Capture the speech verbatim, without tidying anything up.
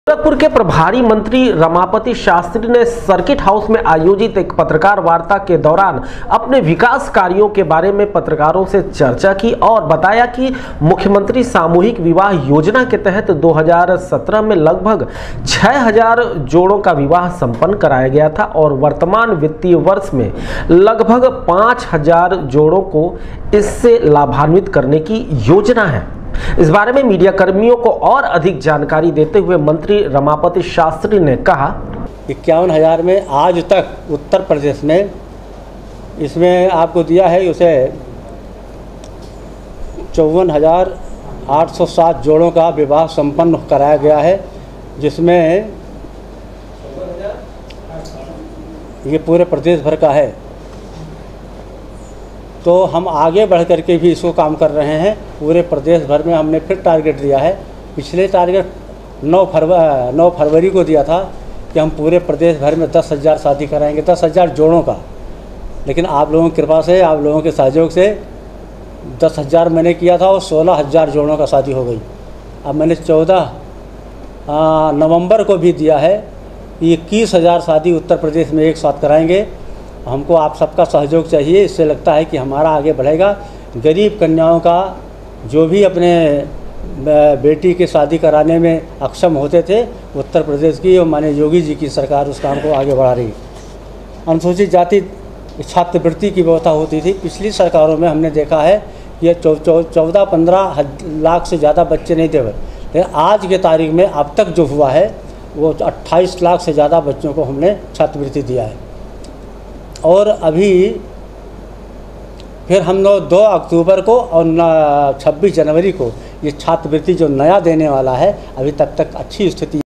गोरखपुर के प्रभारी मंत्री रमापति शास्त्री ने सर्किट हाउस में आयोजित एक पत्रकार वार्ता के दौरान अपने विकास कार्यों के बारे में पत्रकारों से चर्चा की और बताया कि मुख्यमंत्री सामूहिक विवाह योजना के तहत दो हज़ार सत्रह में लगभग छह हज़ार जोड़ों का विवाह संपन्न कराया गया था और वर्तमान वित्तीय वर्ष में लगभग पाँच हज़ार जोड़ों को इससे लाभान्वित करने की योजना है। इस बारे में मीडिया कर्मियों को और अधिक जानकारी देते हुए मंत्री रमापति शास्त्री ने कहा, इक्यावन हज़ार में आज तक उत्तर प्रदेश में इसमें आपको दिया है उसे चौवन हज़ार आठ सौ सात जोड़ों का विवाह संपन्न कराया गया है, जिसमें ये पूरे प्रदेश भर का है। तो हम आगे बढ़ कर के भी इसको काम कर रहे हैं। पूरे प्रदेश भर में हमने फिर टारगेट दिया है। पिछले टारगेट नौ फरवरी नौ फरवरी को दिया था कि हम पूरे प्रदेश भर में दस हज़ार शादी कराएंगे, दस हज़ार जोड़ों का। लेकिन आप लोगों की कृपा से, आप लोगों के सहयोग से दस हज़ार मैंने किया था और सोलह हज़ार जोड़ों का शादी हो गई। अब मैंने चौदह नवंबर को भी दिया है, इक्कीस हज़ार शादी उत्तर प्रदेश में एक साथ कराएंगे। हमको आप सबका सहयोग चाहिए, इससे लगता है कि हमारा आगे बढ़ेगा। गरीब कन्याओं का जो भी अपने बेटी की शादी कराने में अक्षम होते थे, उत्तर प्रदेश की और माननीय योगी जी की सरकार उस काम को आगे बढ़ा रही है। अनुसूचित जाति छात्रवृत्ति की व्यवस्था होती थी पिछली सरकारों में, हमने देखा है ये चौदह पंद्रह लाख से ज़्यादा बच्चे नहीं थे, लेकिन आज के तारीख में अब तक जो हुआ है वो अट्ठाईस लाख से ज़्यादा बच्चों को हमने छात्रवृत्ति दिया है। और अभी फिर हम लोग दो अक्टूबर को और छब्बीस जनवरी को ये छात्रवृत्ति जो नया देने वाला है, अभी तक तक अच्छी स्थिति